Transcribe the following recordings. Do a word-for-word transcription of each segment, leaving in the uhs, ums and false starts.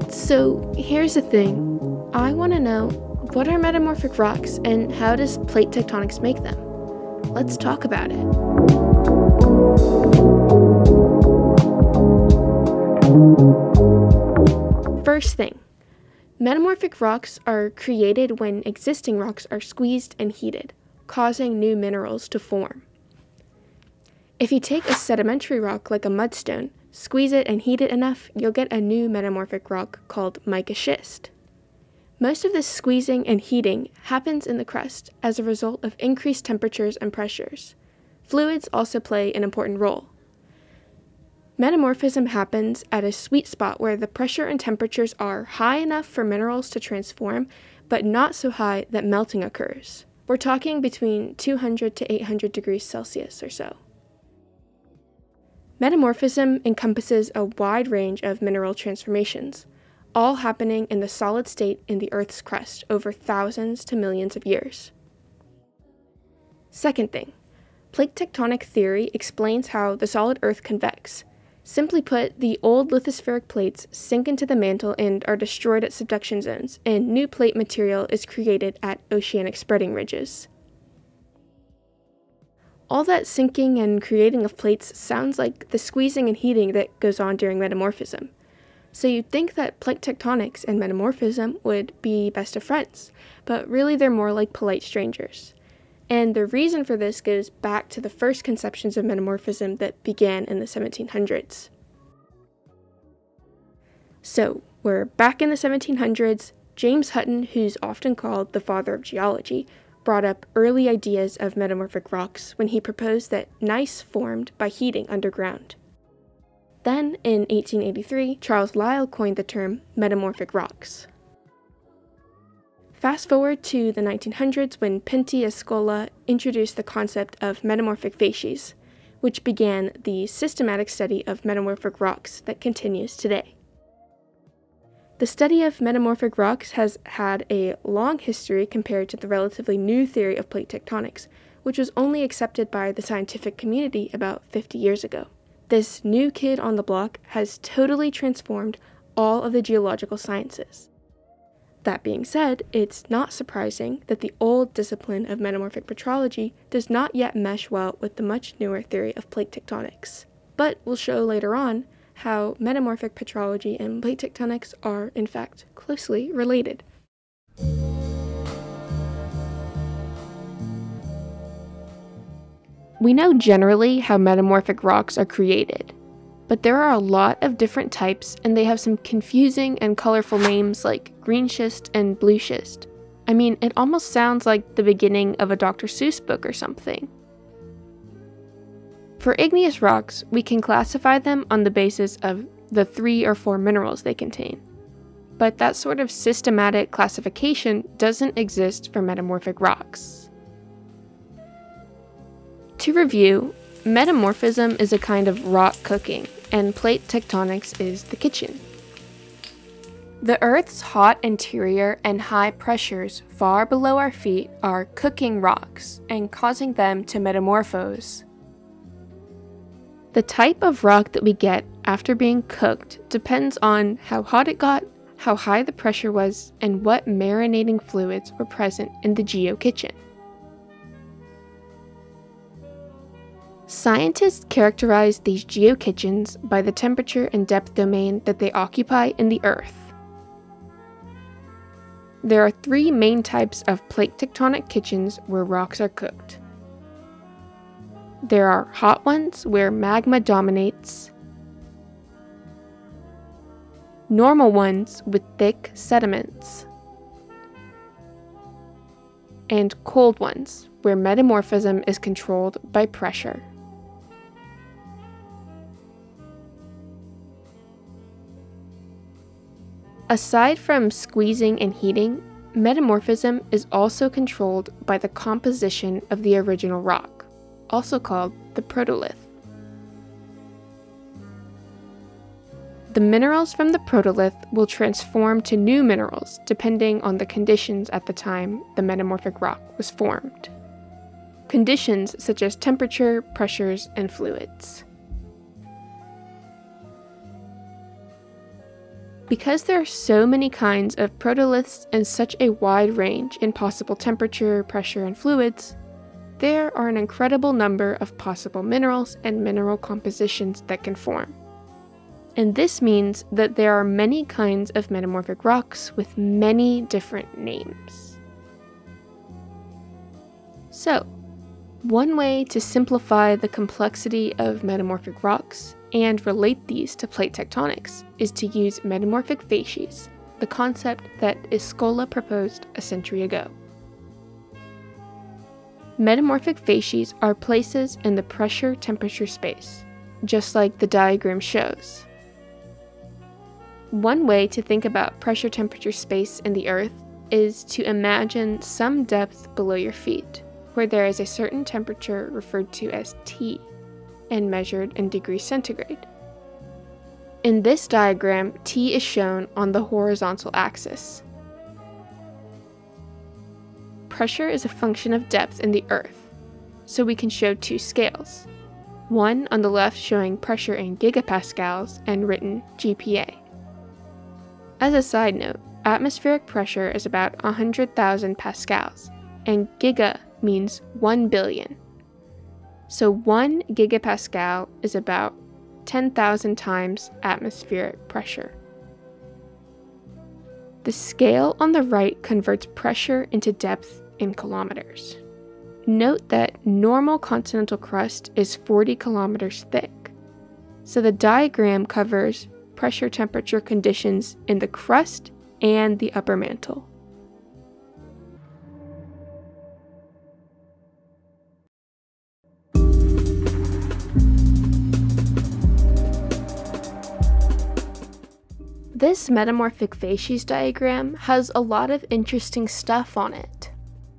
So here's the thing. I want to know, what are metamorphic rocks and how does plate tectonics make them? Let's talk about it. First thing, metamorphic rocks are created when existing rocks are squeezed and heated, causing new minerals to form. If you take a sedimentary rock like a mudstone, squeeze it and heat it enough, you'll get a new metamorphic rock called mica schist. Most of this squeezing and heating happens in the crust as a result of increased temperatures and pressures. Fluids also play an important role. Metamorphism happens at a sweet spot where the pressure and temperatures are high enough for minerals to transform, but not so high that melting occurs. We're talking between two hundred to eight hundred degrees Celsius or so. Metamorphism encompasses a wide range of mineral transformations, all happening in the solid state in the Earth's crust over thousands to millions of years. Second thing, plate tectonic theory explains how the solid Earth convects. Simply put, the old lithospheric plates sink into the mantle and are destroyed at subduction zones, and new plate material is created at oceanic spreading ridges. All that sinking and creating of plates sounds like the squeezing and heating that goes on during metamorphism. So you'd think that plate tectonics and metamorphism would be best of friends, but really they're more like polite strangers. And the reason for this goes back to the first conceptions of metamorphism that began in the seventeen hundreds. So, we're back in the seventeen hundreds. James Hutton, who's often called the father of geology, brought up early ideas of metamorphic rocks when he proposed that gneiss formed by heating underground. Then, in eighteen eighty-three, Charles Lyell coined the term metamorphic rocks. Fast forward to the nineteen hundreds when Pinti Escola introduced the concept of metamorphic facies, which began the systematic study of metamorphic rocks that continues today. The study of metamorphic rocks has had a long history compared to the relatively new theory of plate tectonics, which was only accepted by the scientific community about fifty years ago. This new kid on the block has totally transformed all of the geological sciences. That being said, it's not surprising that the old discipline of metamorphic petrology does not yet mesh well with the much newer theory of plate tectonics. But we'll show later on how metamorphic petrology and plate tectonics are, in fact, closely related. We know generally how metamorphic rocks are created, but there are a lot of different types and they have some confusing and colorful names like green schist and blue schist. I mean, it almost sounds like the beginning of a Doctor Seuss book or something. For igneous rocks, we can classify them on the basis of the three or four minerals they contain. But that sort of systematic classification doesn't exist for metamorphic rocks. To review, metamorphism is a kind of rock cooking, and plate tectonics is the kitchen. The Earth's hot interior and high pressures far below our feet are cooking rocks and causing them to metamorphose. The type of rock that we get after being cooked depends on how hot it got, how high the pressure was, and what marinating fluids were present in the geo-kitchen. Scientists characterize these geo-kitchens by the temperature and depth domain that they occupy in the Earth. There are three main types of plate tectonic kitchens where rocks are cooked. There are hot ones where magma dominates, normal ones with thick sediments, and cold ones where metamorphism is controlled by pressure. Aside from squeezing and heating, metamorphism is also controlled by the composition of the original rock, also called the protolith. The minerals from the protolith will transform to new minerals depending on the conditions at the time the metamorphic rock was formed. Conditions such as temperature, pressures, and fluids. Because there are so many kinds of protoliths and such a wide range in possible temperature, pressure, and fluids, there are an incredible number of possible minerals and mineral compositions that can form. And this means that there are many kinds of metamorphic rocks with many different names. So, one way to simplify the complexity of metamorphic rocks and relate these to plate tectonics is to use metamorphic facies, the concept that Escola proposed a century ago. Metamorphic facies are places in the pressure-temperature space, just like the diagram shows. One way to think about pressure-temperature space in the Earth is to imagine some depth below your feet, where there is a certain temperature referred to as T, and measured in degrees centigrade. In this diagram, T is shown on the horizontal axis. Pressure is a function of depth in the Earth, so we can show two scales, one on the left showing pressure in gigapascals and written G P A. As a side note, atmospheric pressure is about one hundred thousand pascals, and giga means one billion. So one gigapascal is about ten thousand times atmospheric pressure. The scale on the right converts pressure into depth in kilometers. Note that normal continental crust is forty kilometers thick, so the diagram covers pressure-temperature conditions in the crust and the upper mantle. This metamorphic facies diagram has a lot of interesting stuff on it.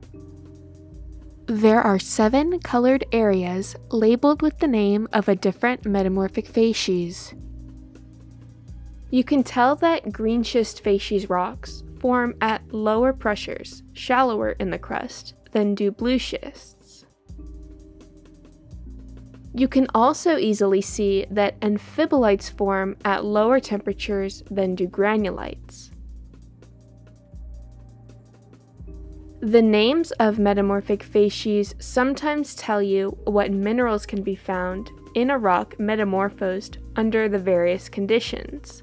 There are seven colored areas labeled with the name of a different metamorphic facies. You can tell that green schist facies rocks form at lower pressures, shallower in the crust, than do blue schists. You can also easily see that amphibolites form at lower temperatures than do granulites. The names of metamorphic facies sometimes tell you what minerals can be found in a rock metamorphosed under the various conditions.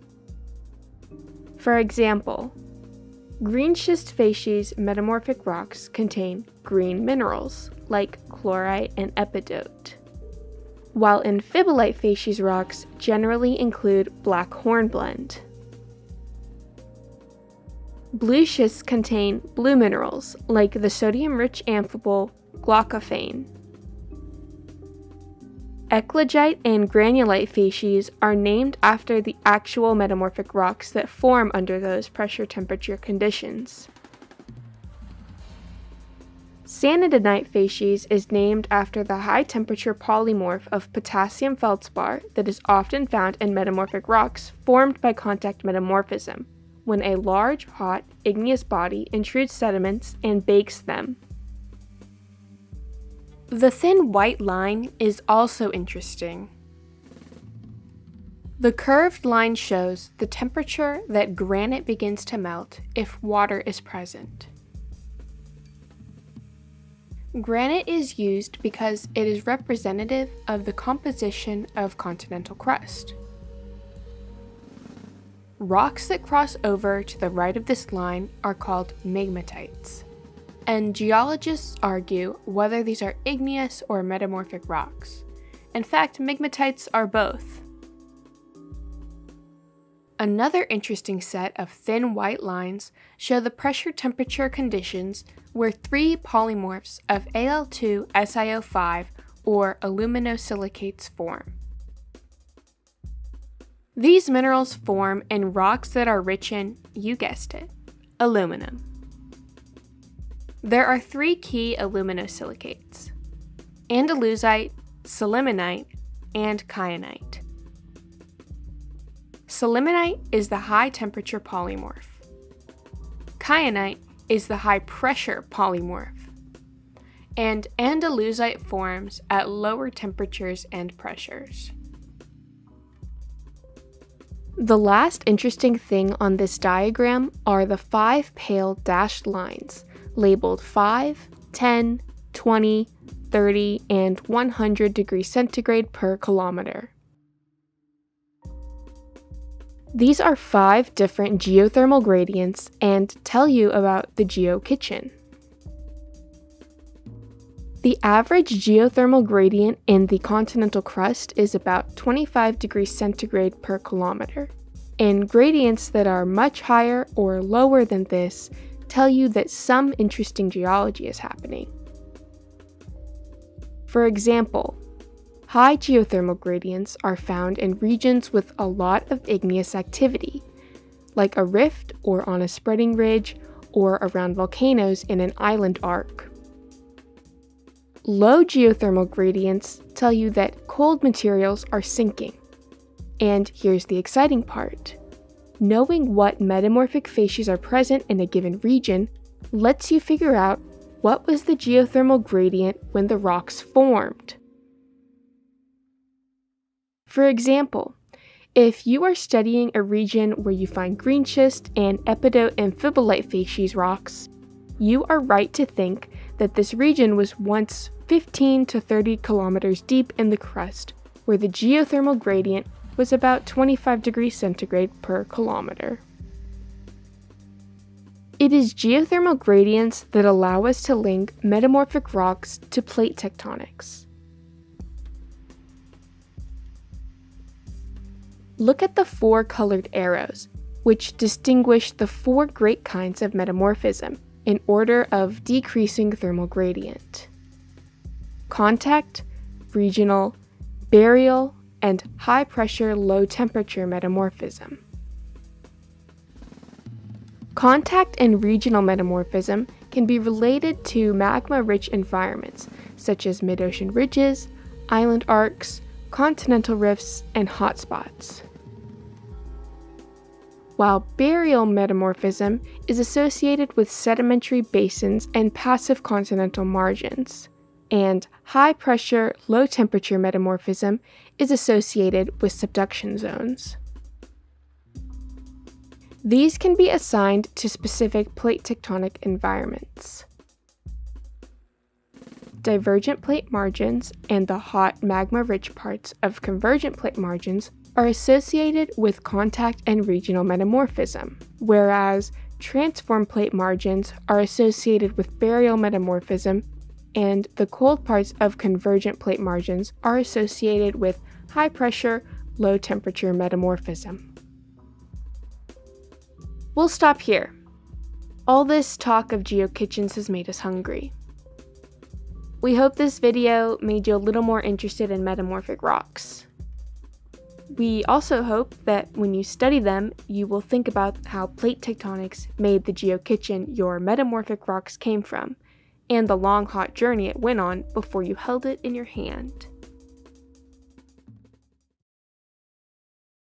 For example, green schist facies metamorphic rocks contain green minerals like chlorite and epidote, while amphibolite facies rocks generally include black hornblende. Blue schists contain blue minerals like the sodium-rich amphibole glaucophane. Eclogite and granulite facies are named after the actual metamorphic rocks that form under those pressure-temperature conditions. Sanidinite facies is named after the high-temperature polymorph of potassium feldspar that is often found in metamorphic rocks formed by contact metamorphism, when a large, hot, igneous body intrudes sediments and bakes them. The thin white line is also interesting. The curved line shows the temperature that granite begins to melt if water is present. Granite is used because it is representative of the composition of continental crust. Rocks that cross over to the right of this line are called megmatites, and geologists argue whether these are igneous or metamorphic rocks. In fact, megmatites are both. Another interesting set of thin white lines show the pressure-temperature conditions where three polymorphs of A l two S i O five or aluminosilicates form. These minerals form in rocks that are rich in, you guessed it, aluminum. There are three key aluminosilicates: andesite, sillimanite, and kyanite. Sillimanite is the high-temperature polymorph. Kyanite is the high-pressure polymorph. And andesite forms at lower temperatures and pressures. The last interesting thing on this diagram are the five pale dashed lines, labeled five, ten, twenty, thirty, and one hundred degrees centigrade per kilometer. These are five different geothermal gradients and tell you about the geo-kitchen. The average geothermal gradient in the continental crust is about twenty-five degrees centigrade per kilometer, and gradients that are much higher or lower than this tell you that some interesting geology is happening. For example, high geothermal gradients are found in regions with a lot of igneous activity, like a rift or on a spreading ridge or around volcanoes in an island arc. Low geothermal gradients tell you that cold materials are sinking. And here's the exciting part. Knowing what metamorphic facies are present in a given region lets you figure out what was the geothermal gradient when the rocks formed. For example, if you are studying a region where you find green schist and epidote and phyllite facies rocks, you are right to think that this region was once fifteen to thirty kilometers deep in the crust, where the geothermal gradient was about twenty-five degrees centigrade per kilometer. It is geothermal gradients that allow us to link metamorphic rocks to plate tectonics. Look at the four colored arrows, which distinguish the four great kinds of metamorphism in order of decreasing thermal gradient: contact, regional, burial, and high-pressure, low-temperature metamorphism. Contact and regional metamorphism can be related to magma-rich environments, such as mid-ocean ridges, island arcs, continental rifts, and hotspots. While burial metamorphism is associated with sedimentary basins and passive continental margins, and high-pressure, low-temperature metamorphism is associated with subduction zones. These can be assigned to specific plate tectonic environments. Divergent plate margins and the hot magma-rich parts of convergent plate margins are associated with contact and regional metamorphism, whereas transform plate margins are associated with burial metamorphism, and the cold parts of convergent plate margins are associated with high-pressure, low-temperature metamorphism. We'll stop here. All this talk of geo-kitchens has made us hungry. We hope this video made you a little more interested in metamorphic rocks. We also hope that when you study them, you will think about how plate tectonics made the geo-kitchen your metamorphic rocks came from, and the long hot journey it went on before you held it in your hand.